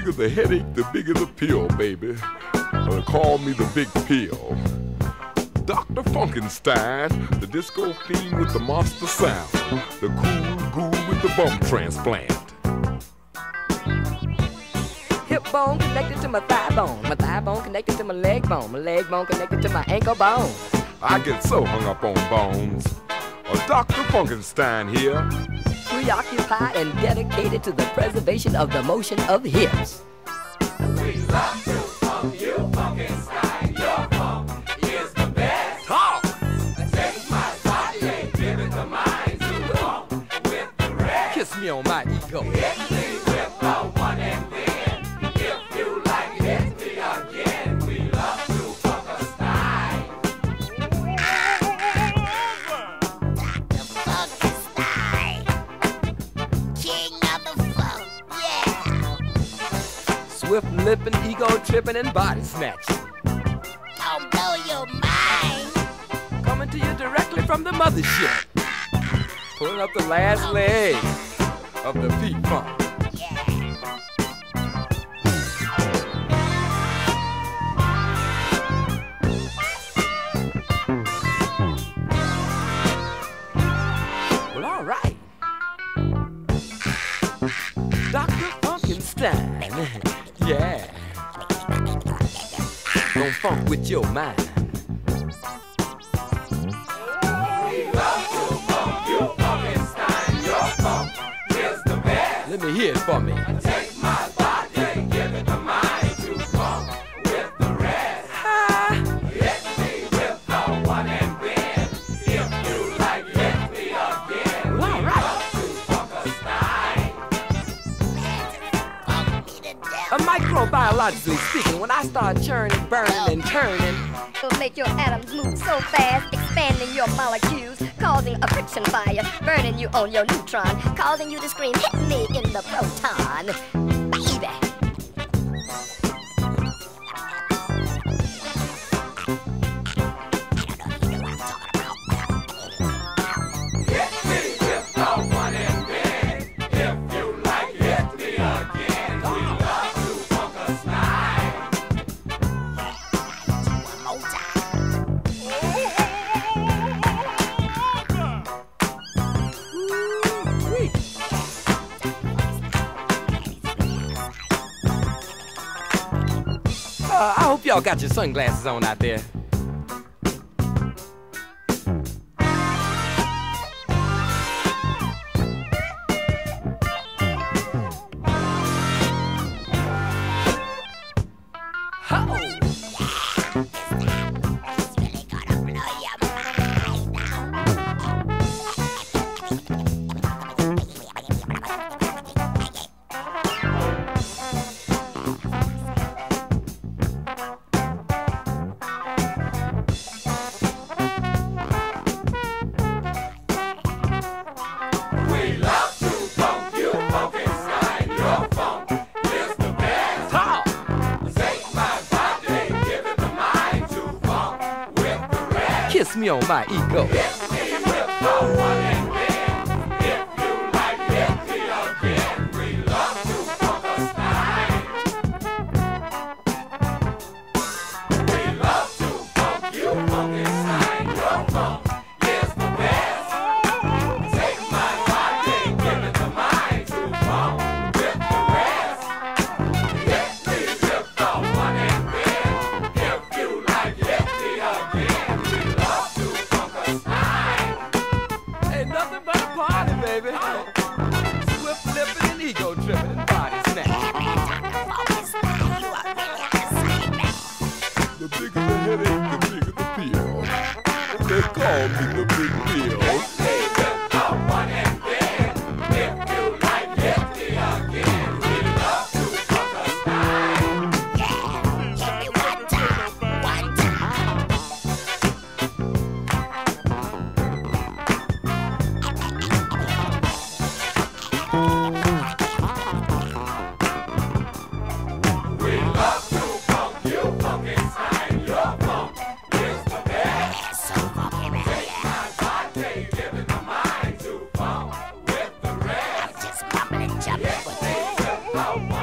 bigger the headache, the bigger the pill, baby. Call me the big pill. Dr. Funkinstein, the disco fiend with the monster sound, the cool guru with the bum transplant. Hip bone connected to my thigh bone connected to my leg bone connected to my ankle bone. I get so hung up on bones. Dr. Funkinstein here. Preoccupied and dedicated to the preservation of the motion of hips. We love to funk you, Funkinstein. Your funk is the best. Talk! Take my body and give it to mine to funk with the rest. Kiss me on my ego. Hit me with the one and then. If you like, hit me again. We love to Funkinstein. Funkinstein, king of the funk, yeah. Swift lipping, ego tripping, and body snatching. Don't blow your mind. Coming to you directly from the mothership. Pulling up the last leg of the feet funk. Well, all right. Dr. Funkinstein. Yeah. Don't funk with your mind. We love to funk you, Funkinstein. Your funk is the best. Let me hear it for me. Take my body and give it to mine to funk with the rest. Hit me with the one and then. If you like, hit me again. Well, all right. Microbiologically speaking, when I start churning, burning, and turning, It'll make your atoms move so fast, expanding your molecules, causing a friction fire, burning you on your neutron, causing you to scream, hit me in the proton, baby. Hit me with the one and then. If you like, hit me again. We love to Funkinstein. I hope y'all got your sunglasses on out there. We love to funk you, Funkinstein. Your funk is the best. Take my body, give it to mine to funk with the rest. Kiss me on my ego. Hit me with the one and then. If you like, hit me again. We love to Funkinstein. We love to funk you, Funkinstein. Your funk is the best. Take my body, give it to mine to funk with the rest. Hit me with the one and then. If you like, hit me again. We love to Funkinstein. Ain't nothing but a party, baby. Swift lipping and ego tripping and body snatching. The bigger the headache, the bigger the pill. They call me the big pill. Hit me with the one and then. If you like, hit me again. We love to Funkinstein. We love to funk you, Funkinstein. Your funk is the best. Take my body, give it to mine to funk with the rest. Just bumping and jumping. Hit me with the